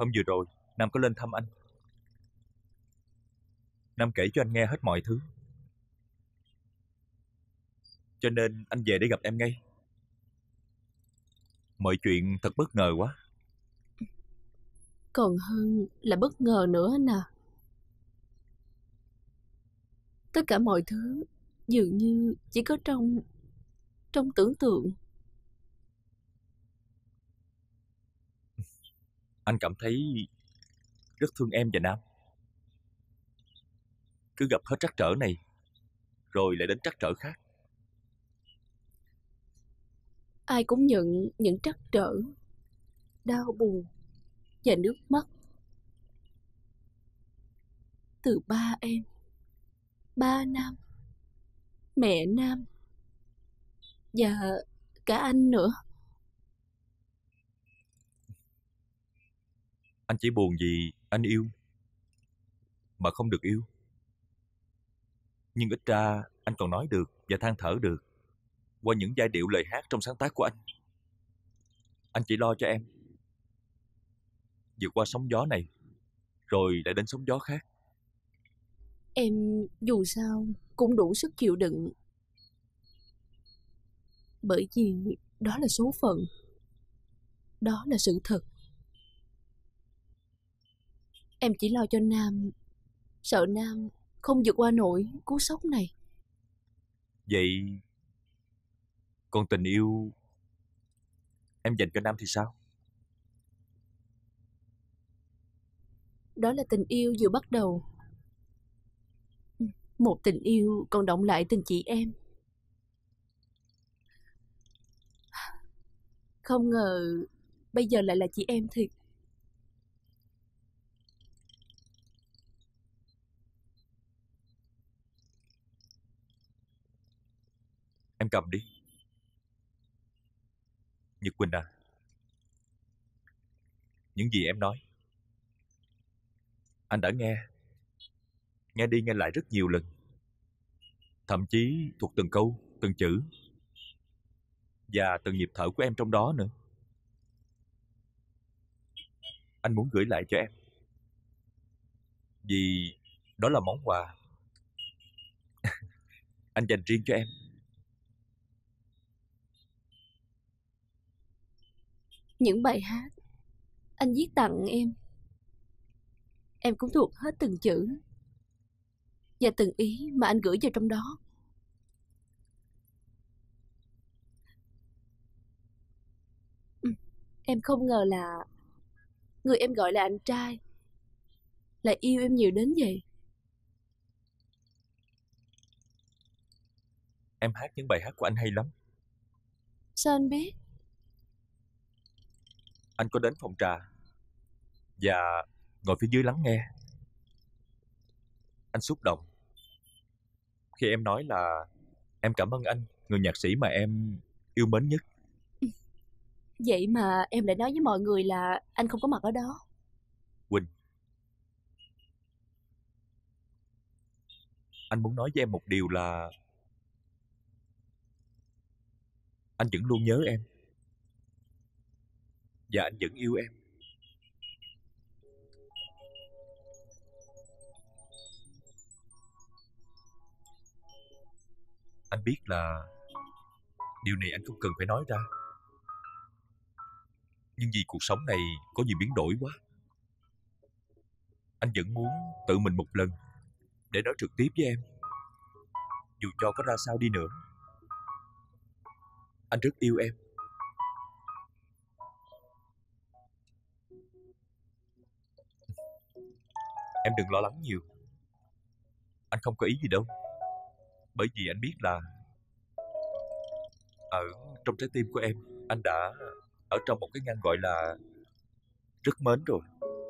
Hôm vừa rồi Nam có lên thăm anh. Nam kể cho anh nghe hết mọi thứ, cho nên anh về để gặp em ngay. Mọi chuyện thật bất ngờ quá. Còn hơn là bất ngờ nữa anh à. Tất cả mọi thứ dường như chỉ có trong tưởng tượng. Anh cảm thấy rất thương em và Nam. Cứ gặp hết trắc trở này rồi lại đến trắc trở khác. Ai cũng nhận những trắc trở, đau buồn và nước mắt từ ba em, ba Nam, mẹ Nam và cả anh nữa. Anh chỉ buồn vì anh yêu mà không được yêu. Nhưng ít ra anh còn nói được và than thở được qua những giai điệu lời hát trong sáng tác của anh. Anh chỉ lo cho em vượt qua sóng gió này rồi lại đến sóng gió khác. Em dù sao cũng đủ sức chịu đựng, bởi vì đó là số phận, đó là sự thật. Em chỉ lo cho Nam, sợ Nam không vượt qua nổi cú sốc này. Vậy còn tình yêu em dành cho Nam thì sao? Đó là tình yêu vừa bắt đầu, một tình yêu còn động lại tình chị em. Không ngờ bây giờ lại là chị em thiệt. Em cầm đi. Nhật Quỳnh à, những gì em nói anh đã nghe đi nghe lại rất nhiều lần, thậm chí thuộc từng câu, từng chữ và từng nhịp thở của em trong đó nữa. Anh muốn gửi lại cho em vì đó là món quà anh dành riêng cho em. Những bài hát anh viết tặng em cũng thuộc hết từng chữ và từng ý mà anh gửi vào trong đó. Em không ngờ là người em gọi là anh trai lại yêu em nhiều đến vậy. Em hát những bài hát của anh hay lắm. Sao anh biết? Anh có đến phòng trà và ngồi phía dưới lắng nghe. Anh xúc động khi em nói là em cảm ơn anh, người nhạc sĩ mà em yêu mến nhất. Vậy mà em lại nói với mọi người là anh không có mặt ở đó. Quỳnh, anh muốn nói với em một điều là anh vẫn luôn nhớ em và anh vẫn yêu em. Anh biết là điều này anh không cần phải nói ra, nhưng vì cuộc sống này có nhiều biến đổi quá, anh vẫn muốn tự mình một lần để nói trực tiếp với em. Dù cho có ra sao đi nữa, anh rất yêu em. Em đừng lo lắng nhiều. Anh không có ý gì đâu. Bởi vì anh biết là ở trong trái tim của em, anh đã ở trong một cái ngăn gọi là rất mến rồi.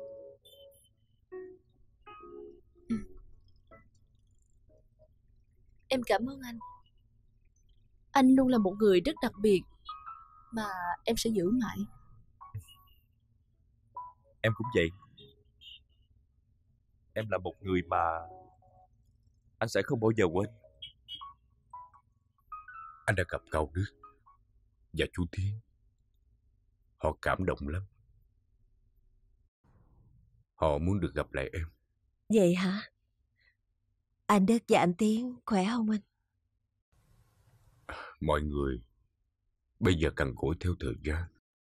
Em cảm ơn anh. Anh luôn là một người rất đặc biệt mà em sẽ giữ mãi. Em cũng vậy. Em là một người mà anh sẽ không bao giờ quên. Anh đã gặp Cao Đức và chú Thiên. Họ cảm động lắm. Họ muốn được gặp lại em. Vậy hả? Anh Đức và anh Tiến khỏe không anh? Mọi người bây giờ cằn cỗi theo thời gian.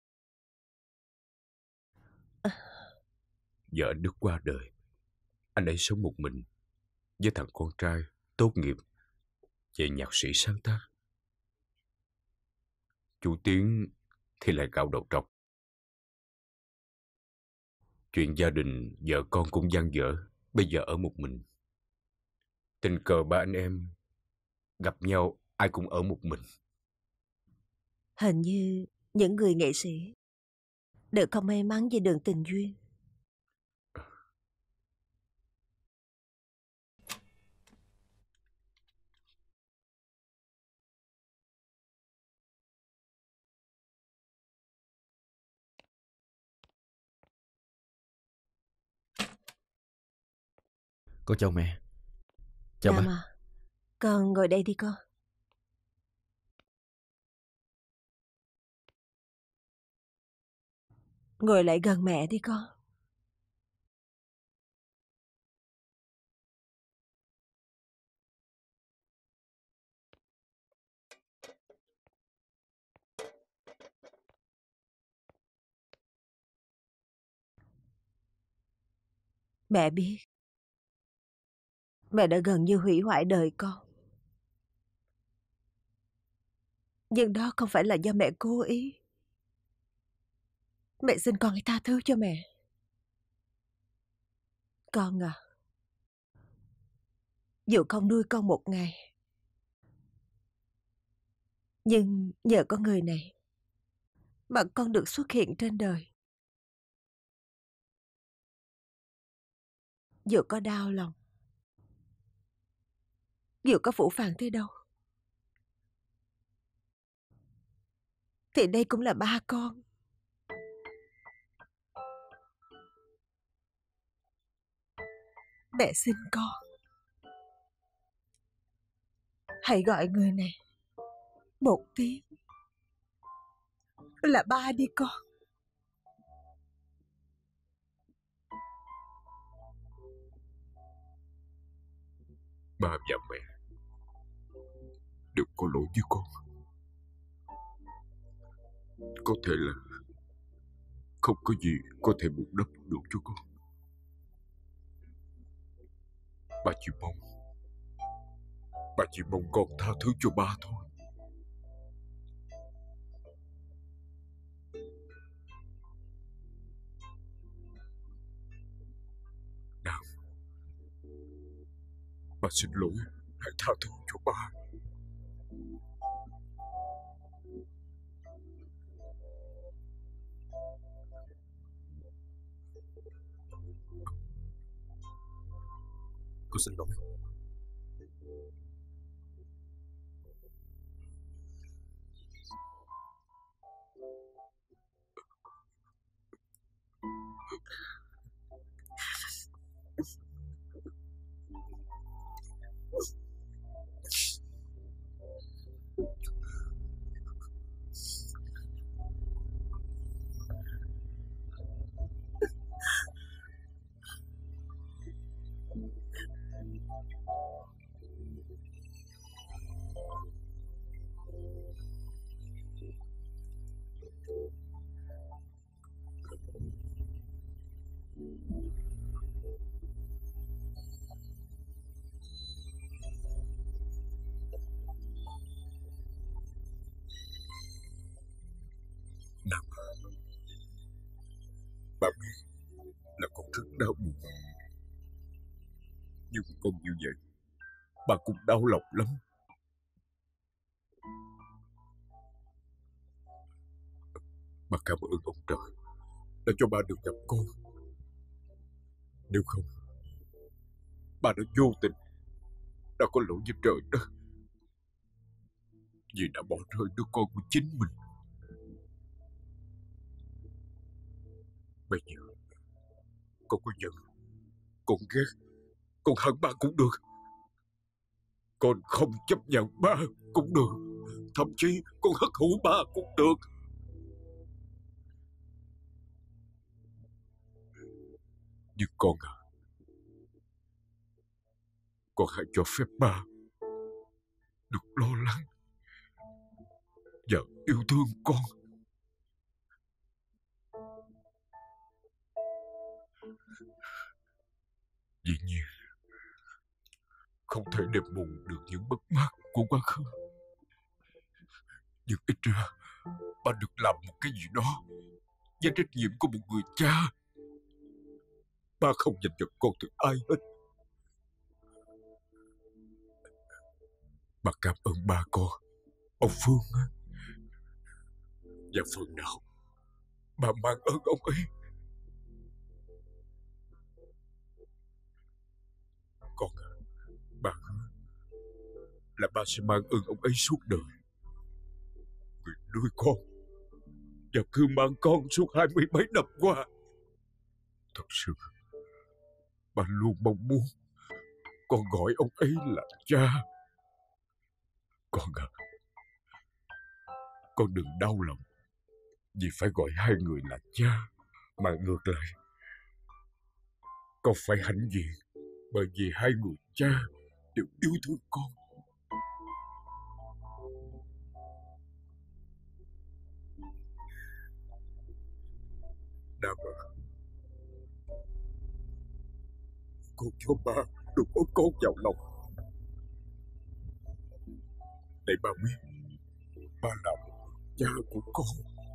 Giờ anh Đức qua đời, anh ấy sống một mình với thằng con trai tốt nghiệp về nhạc sĩ sáng tác. Chú Tiến thì lại cạo đầu trọc. Chuyện gia đình vợ con cũng dang dở, bây giờ ở một mình. Tình cờ ba anh em gặp nhau, ai cũng ở một mình. Hình như những người nghệ sĩ đều không may mắn về đường tình duyên. Con chào mẹ. Chào Nam ba. à, con ngồi đây đi con. Ngồi lại gần mẹ đi con. Mẹ biết mẹ đã gần như hủy hoại đời con. Nhưng đó không phải là do mẹ cố ý. Mẹ xin con hãy tha thứ cho mẹ. Con à, dù không nuôi con một ngày, nhưng nhờ có người này mà con được xuất hiện trên đời. Dù có đau lòng, dù có phũ phàng thế đâu, thì đây cũng là ba con. Mẹ xin con hãy gọi người này một tiếng là ba đi con. Ba và mẹ đều có lỗi với con. Có thể là không có gì có thể bù đắp được cho con. Ba chỉ mong con tha thứ cho ba thôi. Nào, ba xin lỗi, hãy tha thứ cho ba. Con xin lỗi. Nào, ba biết là con rất đau buồn, nhưng con như vậy ba cũng đau lòng lắm. Ba cảm ơn ông trời đã cho ba được gặp con. Nếu không, ba đã vô tình, đã có lỗi với trời đất, vì đã bỏ rơi đứa con của chính mình. Bây giờ con có giận, con ghét, con hận ba cũng được. Con không chấp nhận ba cũng được. Thậm chí con hất hủi ba cũng được. Nhưng con à, con hãy cho phép ba được lo lắng và yêu thương con. Dĩ nhiên, không thể đền bù được những mất mát của quá khứ. Nhưng ít ra, ba được làm một cái gì đó với trách nhiệm của một người cha. Ba không giành giật con từ ai hết. Ba cảm ơn ba con, ông Phương. Và phần nào, ba mang ơn ông ấy. Con à, ba hứa là ba sẽ mang ơn ông ấy suốt đời. Người nuôi con và cưu mang con suốt 20 mấy năm qua. Thật sự, ba luôn mong muốn con gọi ông ấy là cha. Con à, con đừng đau lòng vì phải gọi hai người là cha, mà ngược lại, con phải hãnh diện bởi vì hai người cha đều yêu thương con. Nam à, con cho ba được có con vào lòng. Để ba biết ba là cha của con.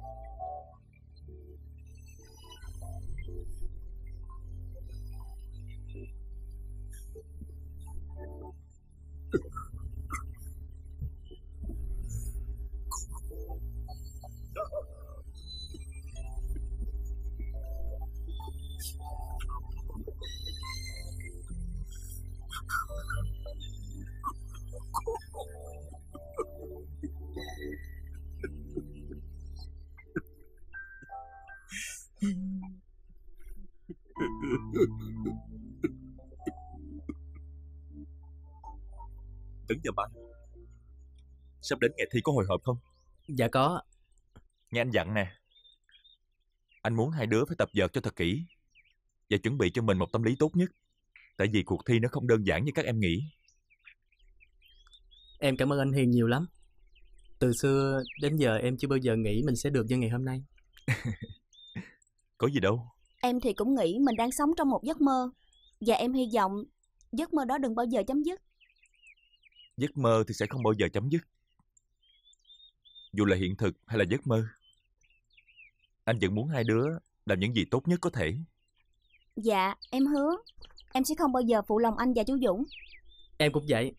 Tấn và Mai, sắp đến ngày thi có hồi hộp không? Dạ có. Nghe anh dặn nè, anh muốn hai đứa phải tập vợt cho thật kỹ và chuẩn bị cho mình một tâm lý tốt nhất. Tại vì cuộc thi nó không đơn giản như các em nghĩ. Em cảm ơn anh Hiền nhiều lắm. Từ xưa đến giờ em chưa bao giờ nghĩ mình sẽ được như ngày hôm nay. Có gì đâu. Em thì cũng nghĩ mình đang sống trong một giấc mơ. Và em hy vọng giấc mơ đó đừng bao giờ chấm dứt. Giấc mơ thì sẽ không bao giờ chấm dứt. Dù là hiện thực hay là giấc mơ, anh vẫn muốn hai đứa làm những gì tốt nhất có thể. Dạ, em hứa em sẽ không bao giờ phụ lòng anh và chú Dũng. Em cũng vậy.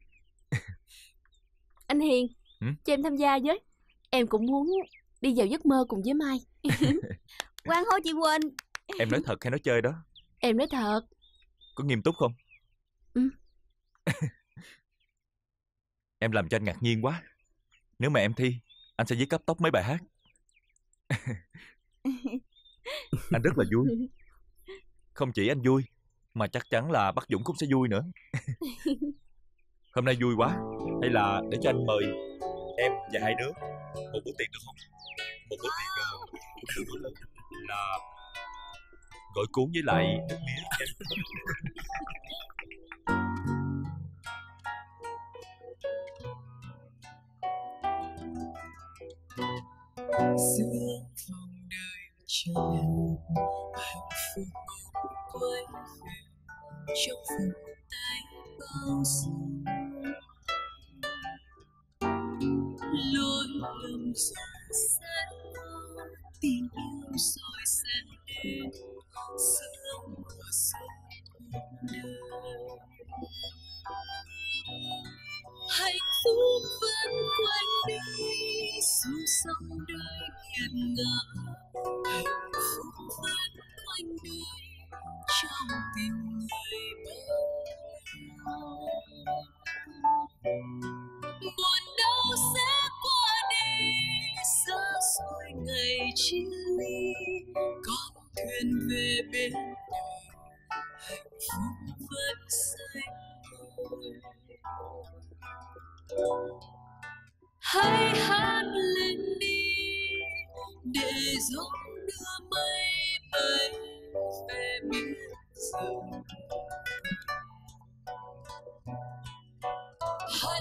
Anh Hiền, cho em tham gia với. Em cũng muốn đi vào giấc mơ cùng với Mai. Quang hô chị Quỳnh. Em nói thật hay nói chơi đó? Em nói thật. Có nghiêm túc không? Em làm cho anh ngạc nhiên quá. Nếu mà em thi, anh sẽ viết cấp tốc mấy bài hát. Anh rất là vui. Không chỉ anh vui, mà chắc chắn là bác Dũng cũng sẽ vui nữa. Hôm nay vui quá. Hay là để cho anh mời em và hai đứa một bữa tiệc được không? Một bữa tiệc là gỏi cuốn với lại nước mía. Giữa vòng đời chờ hạnh phúc quay về trong vòng tay bao dung. Lỗi lầm rồi sẽ qua, tình yêu rồi sẽ đến giữa mùa xuân cuộc đời. Hạnh phúc vẫn quanh đi dù sóng đời nghiêng ngả. Hạnh phúc vẫn quanh đi trong tình người bao la. Buồn đau sẽ qua đi, xa xôi ngày chia ly, con thuyền về bên đời, hạnh phúc vẫn xanh thôi. Hãy hát lên đi để gió đưa mây bay về miền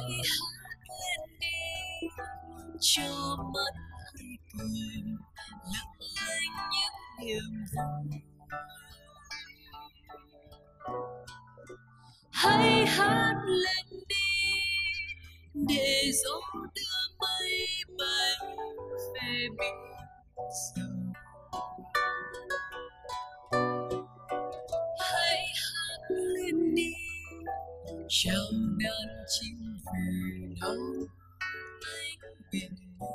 hát lên đi cho mắt hay cười lấp lánh những niềm vui. Hãy hát lên đi để gió đưa mây bay về biển sâu. Hãy hát lên đi chào đàn chim về đón anh bình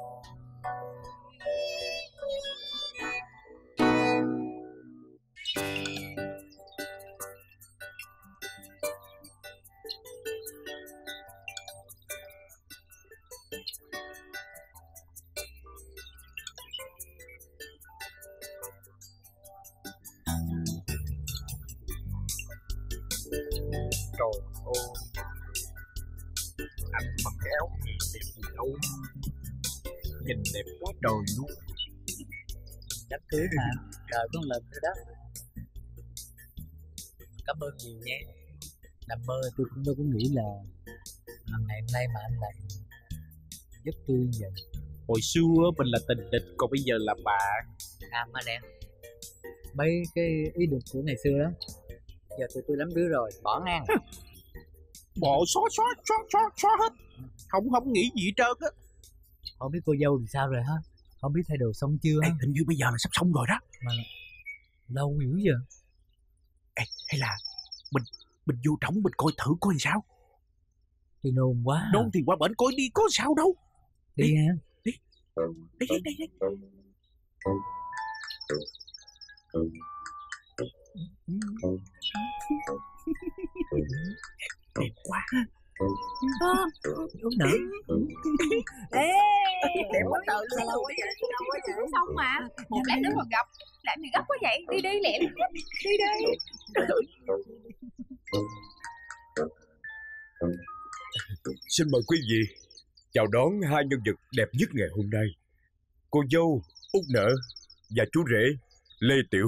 Trời ơi, anh mặc cái áo gì đẹp gì đâu, nhìn đẹp quá trời luôn. Đám cưới mà, đời có một lần thôi đó. Cảm ơn nhiều nha. Nằm mơ tôi cũng đâu có nghĩ là ngày hôm nay mà anh lại giúp tôi như vậy. Hồi xưa mình là tình địch, còn bây giờ là bạn. Mà nè, mấy cái ý định của ngày xưa đó giờ tụi tôi lắm đứa rồi, bỏ ngang. Bộ xóa hết. Không nghĩ gì hết trơn á. Không biết cô dâu thì sao rồi ha? Không biết thay đồ xong chưa? Ê, hình như bây giờ là sắp xong rồi đó. Mà lâu dữ giờ. Ê, hay là mình vô trỏng mình coi thử coi làm sao. Tôi nôn quá. Nôn thì qua bển coi đi có sao đâu. Đi ha. Đi. Đẹp quá. Uống nữa. Ê, đẹp quá trời luôn. Đâu có chữ xong mà. Một lát nữa còn gặp. Làm gì gấp quá vậy? Đi đi lẹ. Đi đi. Xin mời quý vị chào đón hai nhân vật đẹp nhất ngày hôm nay, cô dâu Út Nở và chú rể Lê Tiểu.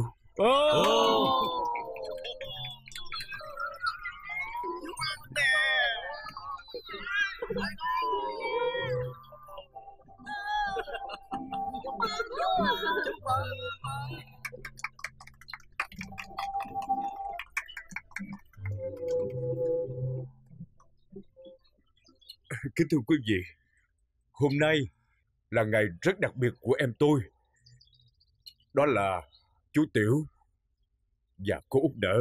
Kính thưa quý vị, hôm nay là ngày rất đặc biệt của em tôi. Đó là chú Tiểu và cô Út Nở.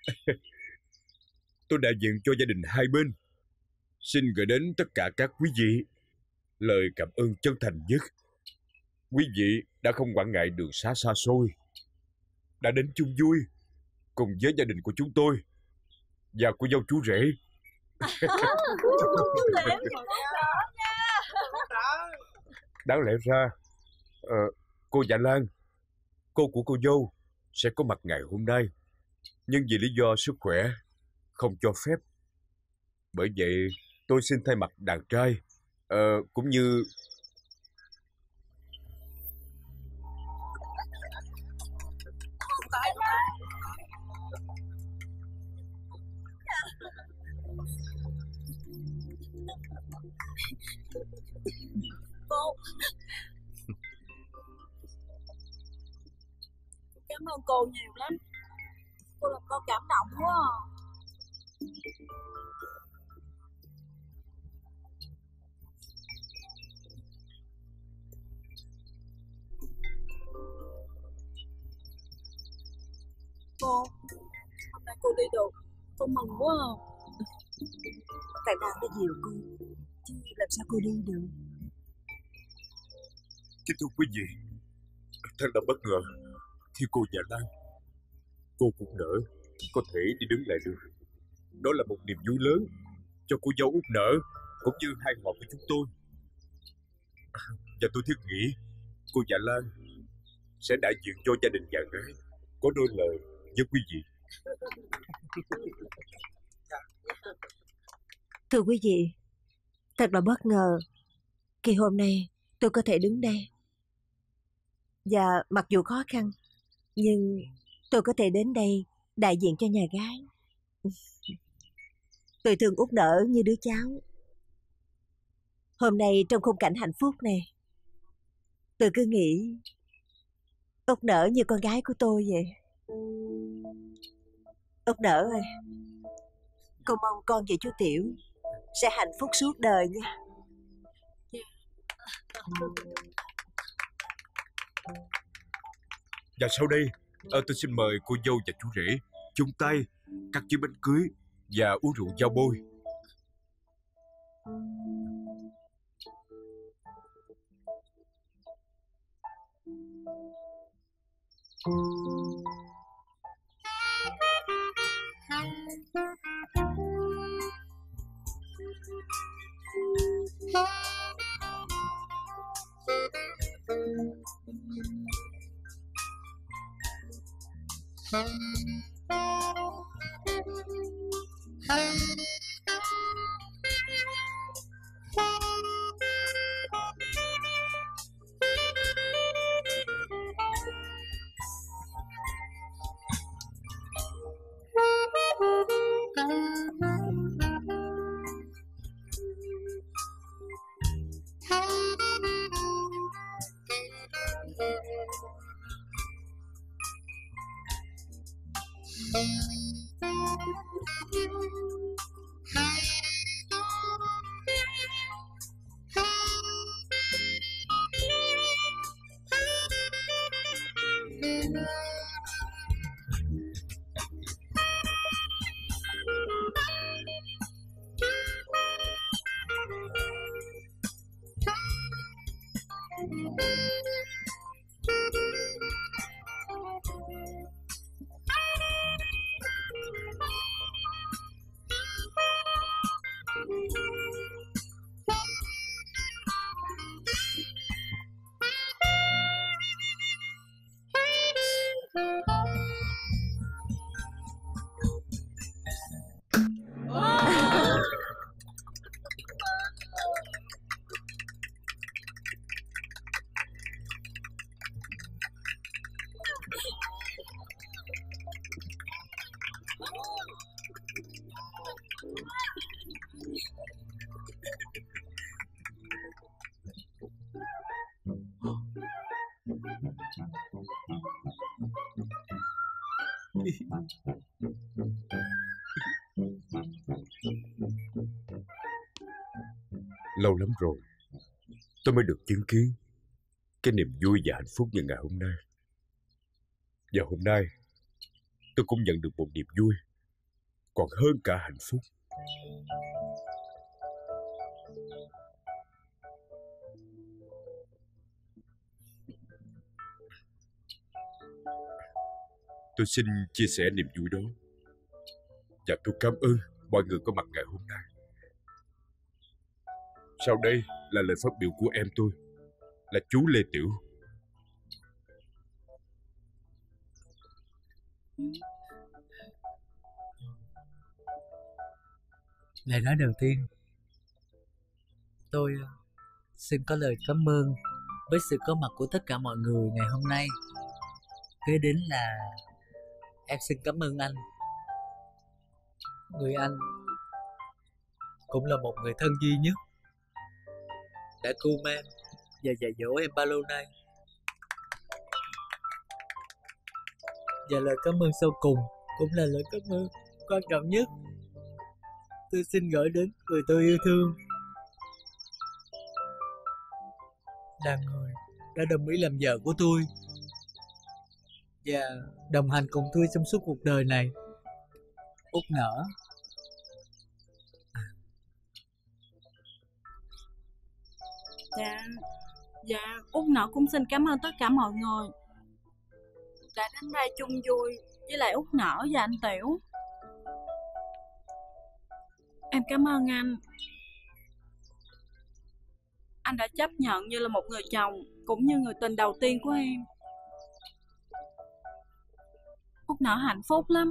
Tôi đại diện cho gia đình hai bên xin gửi đến tất cả các quý vị lời cảm ơn chân thành nhất. Quý vị đã không quản ngại đường xá xa xôi, đã đến chung vui cùng với gia đình của chúng tôi và cô dâu chú rể. Đáng lẽ ra cô Dạ Lan, cô của cô dâu, sẽ có mặt ngày hôm nay, nhưng vì lý do sức khỏe không cho phép. Bởi vậy tôi xin thay mặt đàn trai cũng như cô. Cảm ơn cô nhiều lắm. Cô làm con cảm động quá à. Cô, hôm nay cô đi được, cô mừng quá à. Tại bạn đã dìu cô, chứ làm sao cô đi được. Kính thưa quý vị, thật là bất ngờ khi cô Dạ Lan, cô cũng Nở có thể đi đứng lại được. Đó là một niềm vui lớn cho cô dâu Út Nở cũng như hai họ của chúng tôi. Và tôi thiết nghĩ cô Dạ Lan sẽ đại diện cho gia đình nhà gái có đôi lời với quý vị. Thưa quý vị, thật là bất ngờ khi hôm nay tôi có thể đứng đây. Và mặc dù khó khăn, nhưng tôi có thể đến đây đại diện cho nhà gái. Tôi thương Út Nở như đứa cháu. Hôm nay trong khung cảnh hạnh phúc này, tôi cứ nghĩ Út Nở như con gái của tôi vậy. Út Nở ơi, con mong con và chú Tiểu sẽ hạnh phúc suốt đời nha. Và sau đây, tôi xin mời cô dâu và chú rể chung tay cắt chiếc bánh cưới và uống rượu giao bôi. Lâu lắm rồi tôi mới được chứng kiến cái niềm vui và hạnh phúc như ngày hôm nay. Và hôm nay tôi cũng nhận được một niềm vui còn hơn cả hạnh phúc. Tôi xin chia sẻ niềm vui đó và tôi cảm ơn mọi người có mặt ngày hôm nay. Sau đây là lời phát biểu của em tôi, là chú Lê Tiểu. Lời nói đầu tiên, tôi xin có lời cảm ơn với sự có mặt của tất cả mọi người ngày hôm nay. Kế đến là em xin cảm ơn anh. Người anh cũng là một người thân duy nhất đã cứu em và dạy dỗ em bao lâu nay. Và lời cảm ơn sau cùng cũng là lời cảm ơn quan trọng nhất. Tôi xin gửi đến người tôi yêu thương, là người đã đồng ý làm vợ của tôi và đồng hành cùng tôi trong suốt cuộc đời này, Út Nở. Dạ, Út Nở cũng xin cảm ơn tất cả mọi người đã đến đây chung vui với lại Út Nở và anh Tiểu. Em cảm ơn anh. Anh đã chấp nhận như là một người chồng cũng như người tình đầu tiên của em. Út Nở hạnh phúc lắm.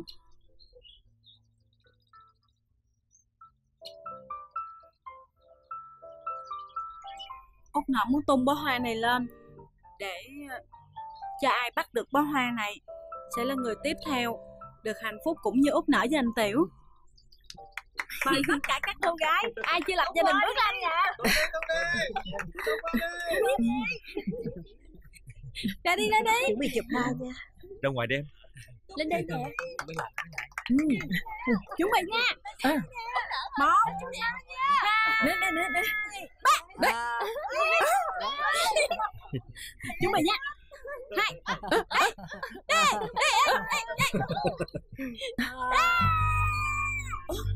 Út Nở muốn tung bó hoa này lên để cho ai bắt được bó hoa này sẽ là người tiếp theo được hạnh phúc cũng như Út Nở và anh Tiểu. Mời tất cả các cô gái ai chưa lập gia đình bước lên nha. Ra đi. Chuẩn bị chụp hai nha. Ra ngoài đem. Lên đây nè. Chuẩn bị nha. Một, hai, ba. Chuẩn bị nha. Hai. Đây.